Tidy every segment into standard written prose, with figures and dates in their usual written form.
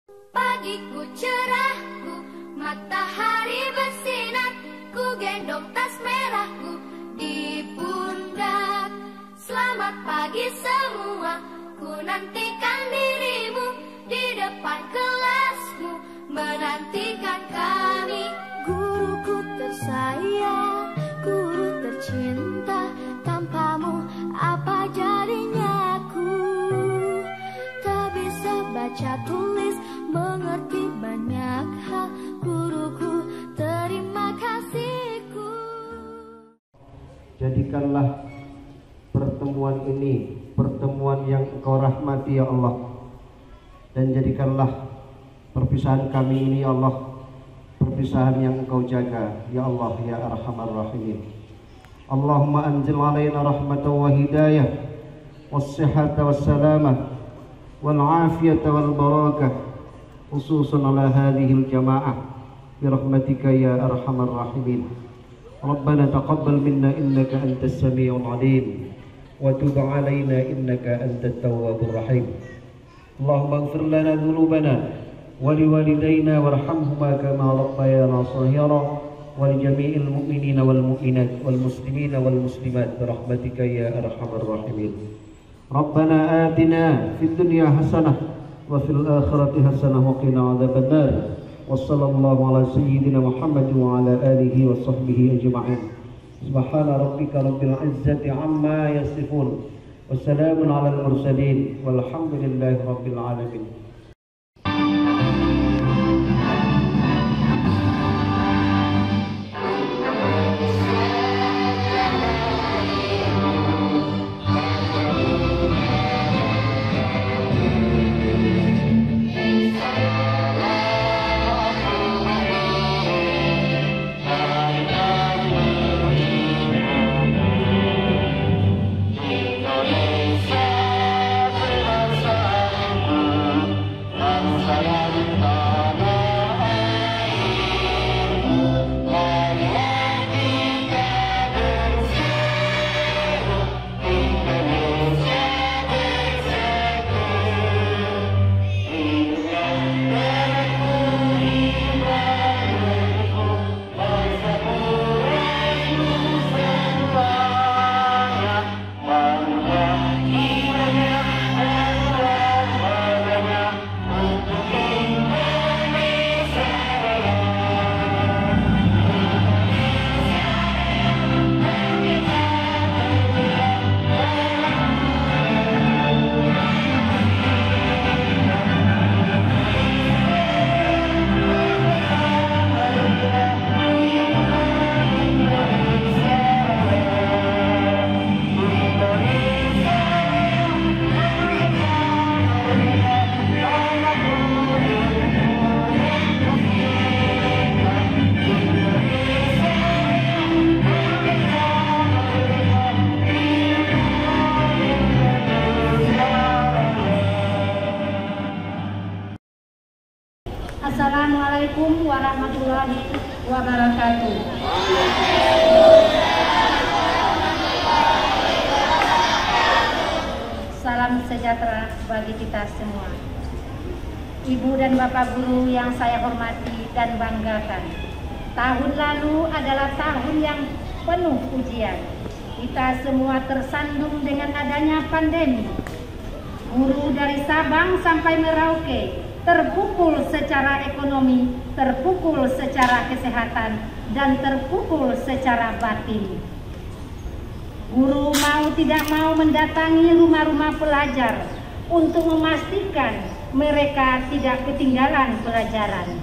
Pagiku cerahku, matahari bersinar, ku gendong tas merahku di pundak. Selamat pagi semua, ku nantikan dirimu di depan kelasmu, menantikan kami. Guruku tersayang, guru tercinta, tanpamu apa jadinya aku? Tak bisa baca tulis, mengerti banyak hal, guruku terima kasihku. Jadikanlah pertemuan ini pertemuan yang Engkau rahmati ya Allah, dan jadikanlah perpisahan kami ini ya Allah perpisahan yang Engkau jaga ya Allah ya Arhamar Rahimin. Allahumma anzil alaina rahmatan wa hidayah was-sihhata was-salamah wal-afiyata wal-barakah khususan ala hadhihi al-jamaah birahmatika ya Arhamar Rahimin. Rabbana taqabbal minna innaka antas samiul alim wa tub alaina innaka antat tawwabur rahim. Allahumma ighfir lana dhunubana wa liwalidayna warhamhuma kama rabbayana shaghira wa lijami'il mu'minina wal mu'minat wal muslimina wal muslimat birahmatika ya arhamar rahimin. Rabbana atina fid dunya hasanah wa fil akhirati hasanah wa qina adzabannar. Wassallallahu ala sayyidina Muhammad wa ala alihi wa sahbihi ajma'in. Subhana rabbika rabbil izzati amma yasifun wa salamun ala al-mursalin walhamdulillahi rabbil alamin. Assalamualaikum warahmatullahi wabarakatuh. Salam sejahtera bagi kita semua. Ibu dan Bapak guru yang saya hormati dan banggakan, tahun lalu adalah tahun yang penuh ujian. Kita semua tersandung dengan adanya pandemi. Guru dari Sabang sampai Merauke terpukul secara ekonomi, terpukul secara kesehatan, dan terpukul secara batin. Guru mau tidak mau mendatangi rumah-rumah pelajar untuk memastikan mereka tidak ketinggalan pelajaran.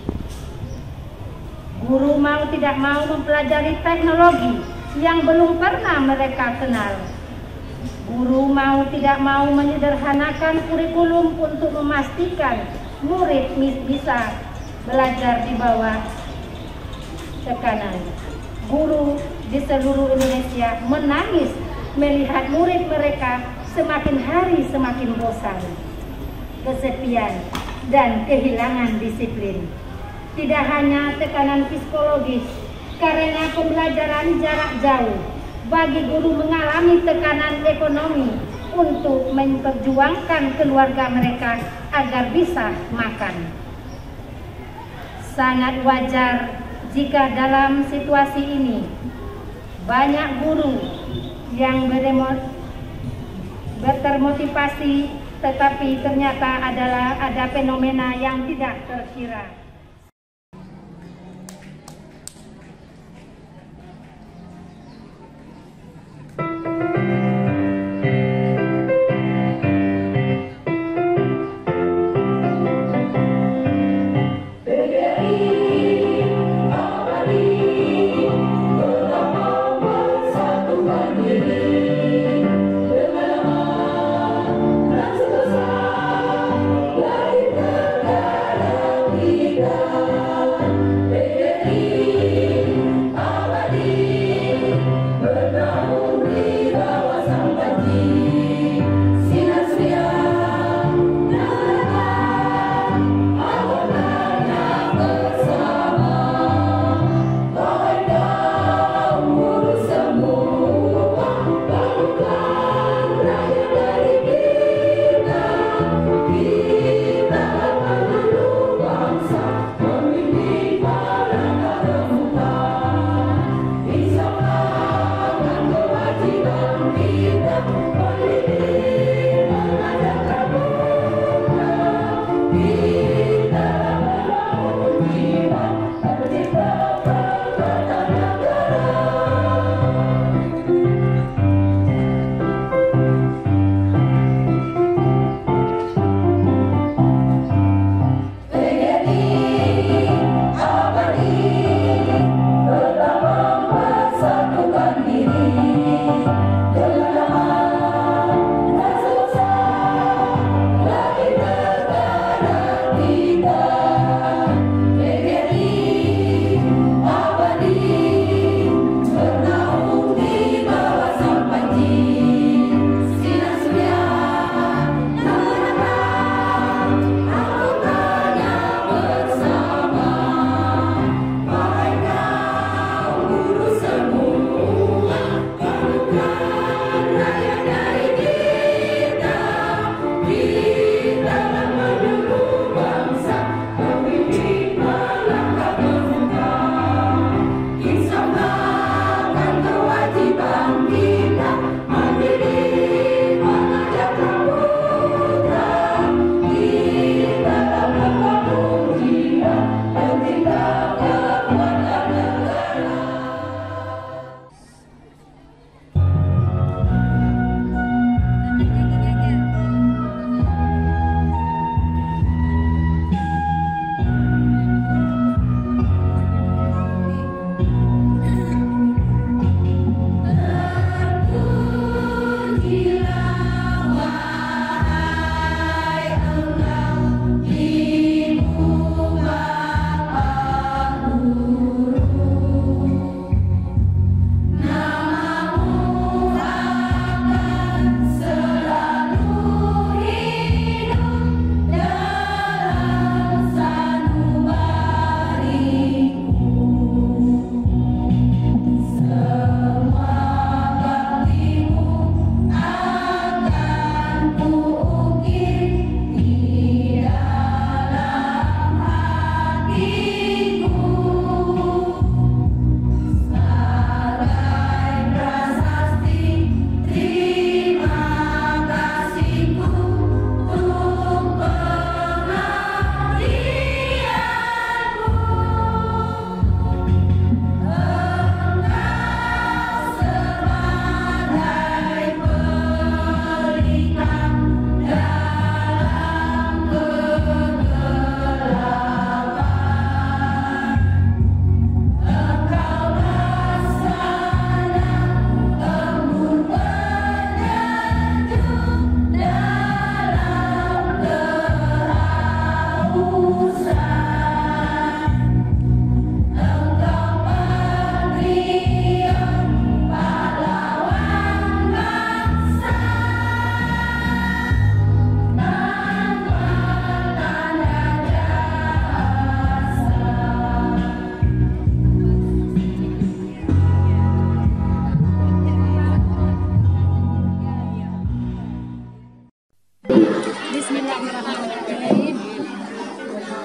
Guru mau tidak mau mempelajari teknologi yang belum pernah mereka kenal. Guru mau tidak mau menyederhanakan kurikulum untuk memastikan murid bisa belajar di bawah tekanan. Guru di seluruh Indonesia menangis melihat murid mereka semakin hari semakin bosan, kesepian, dan kehilangan disiplin. Tidak hanya tekanan psikologis karena pembelajaran jarak jauh, bagi guru mengalami tekanan ekonomi untuk memperjuangkan keluarga mereka agar bisa makan. Sangat wajar jika dalam situasi ini banyak guru yang termotivasi, tetapi ternyata ada fenomena yang tidak terkira. Kita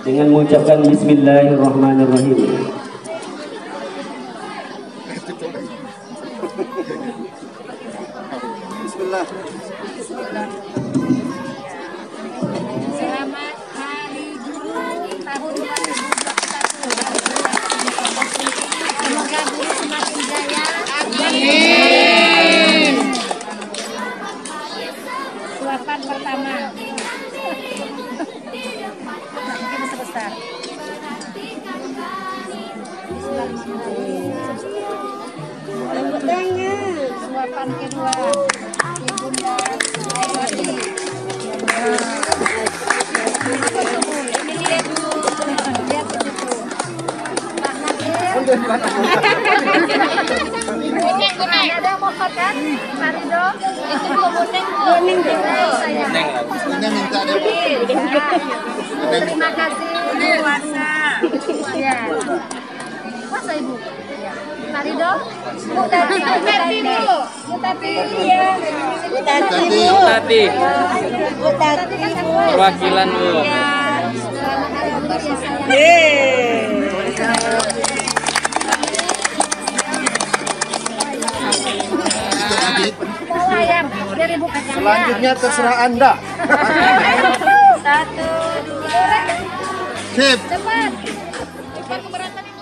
dengan mengucapkan Bismillahirrahmanirrahim. Bismillah. Selamat Hari Guru tahun 2021. Semoga guru semakin jaya. Amin. Suapan pertama. Mungkin sebesar. Tepuk tangan. Suapan kedua. Ibunda Aiwati. Ini lihat dulu. Lihat itu. Pak Nadir. Kuning. Ada yang mau kan? Pak Rido. Itu kuning. Kuning juga saya. Ini minta deh. Terima kasih puasa. Ya. Puasa Ibu. Pak Rido. Bu Tati dulu. Bu Tati ya. Bu Tati. Bu Tati. Bu Tati Perwakilan Bu. Bawa ya, biar Ibu pegang. Selanjutnya terserah Anda. 1, 2, Sip. cepat. Cepat keberatan Ibu.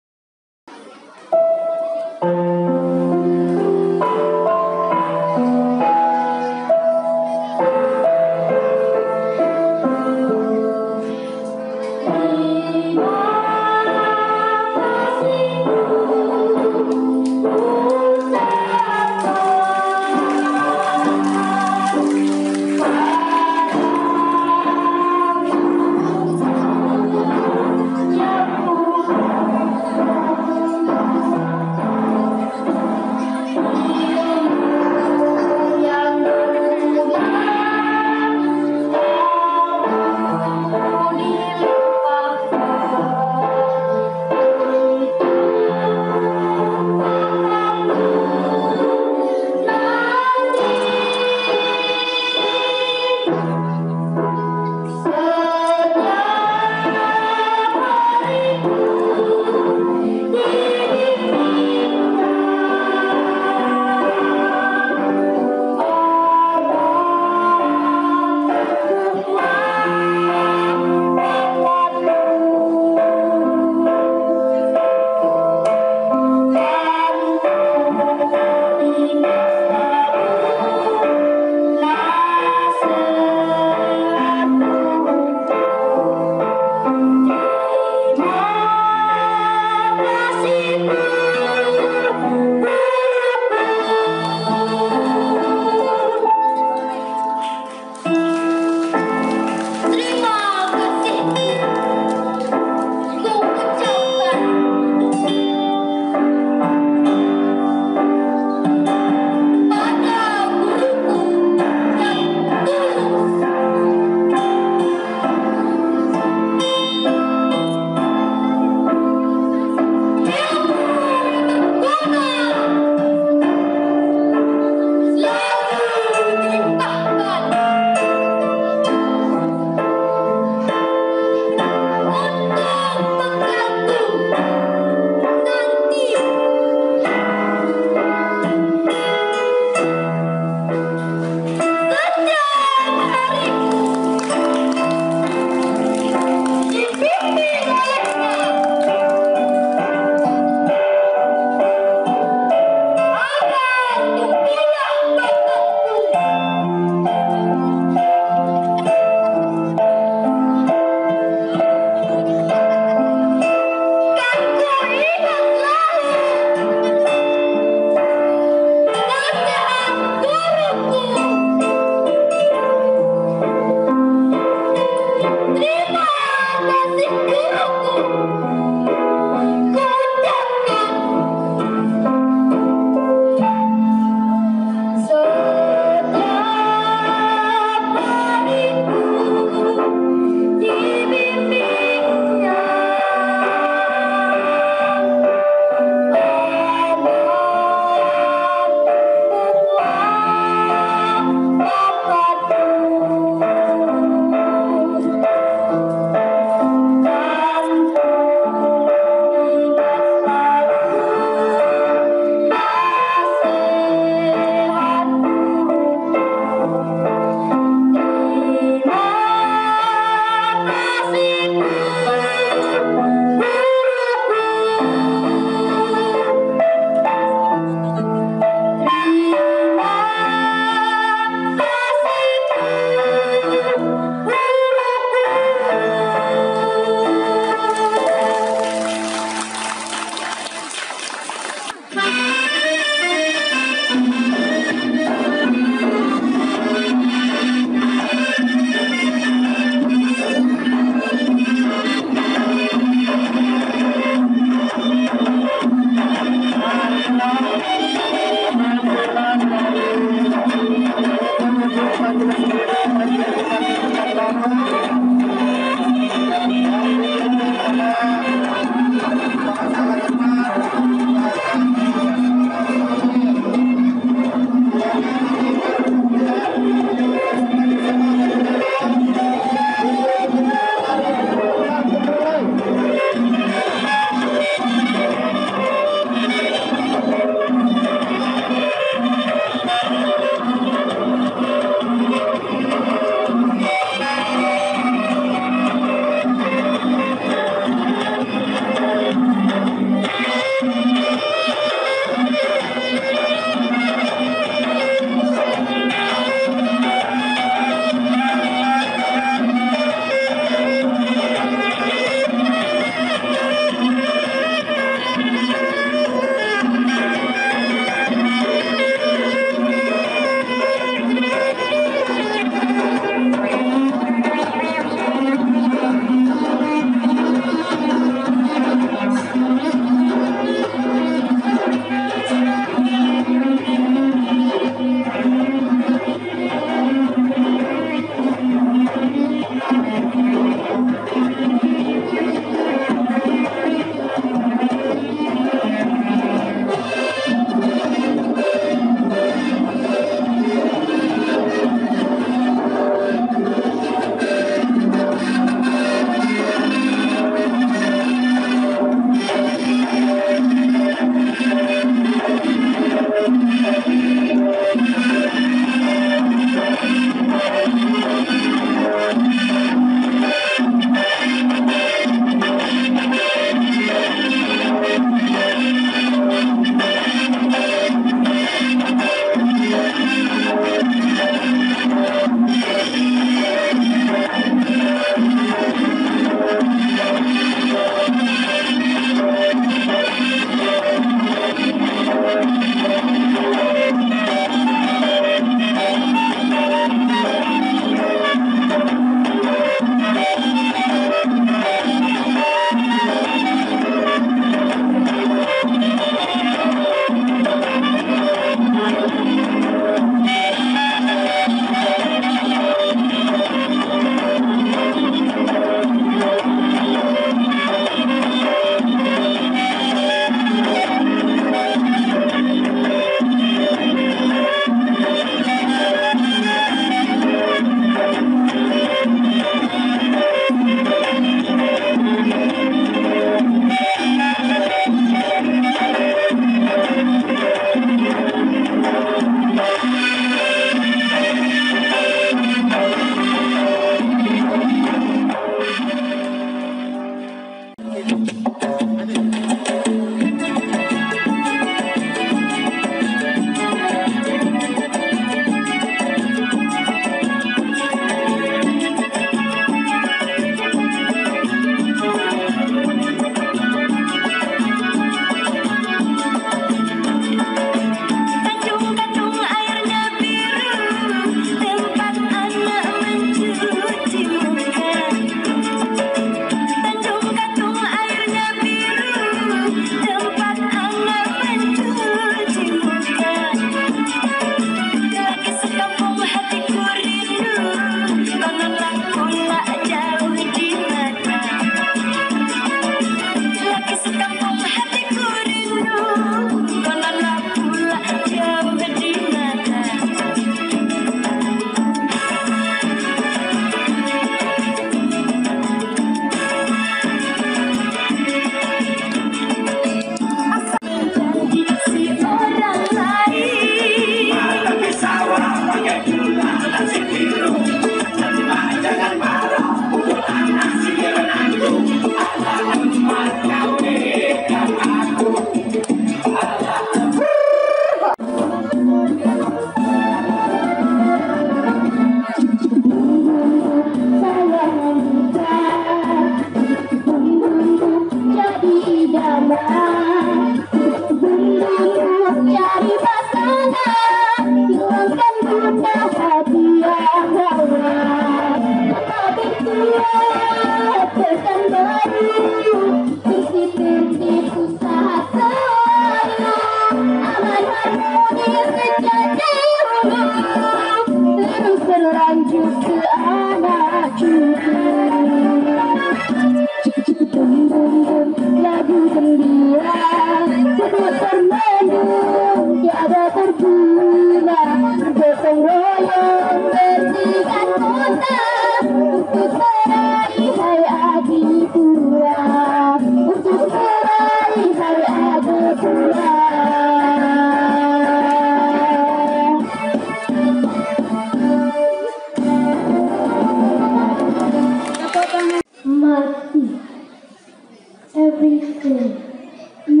everything you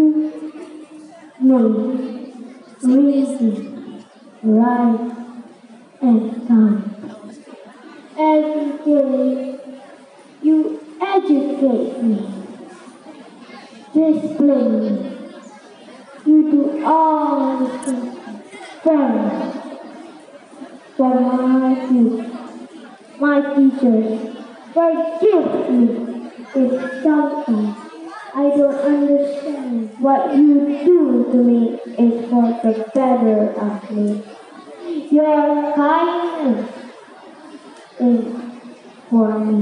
made easy, right, and time. Every day you educate me, discipline me. You do all the things first. For my youth, my teachers, forgive me if sometimes I don't understand. What you do to me is for the better of me. Your kindness is for me.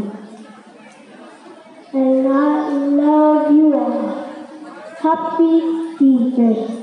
And I love you all. Happy Teachers